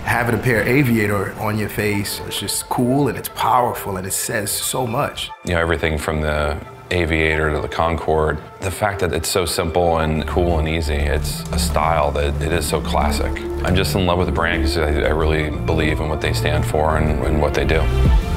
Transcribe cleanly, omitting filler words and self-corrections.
Having a pair of Aviator on your face, it's just cool and it's powerful and it says so much. You know, everything from the Aviator to the Concorde, the fact that it's so simple and cool and easy, it's a style that it is so classic. I'm just in love with the brand because I really believe in what they stand for and what they do.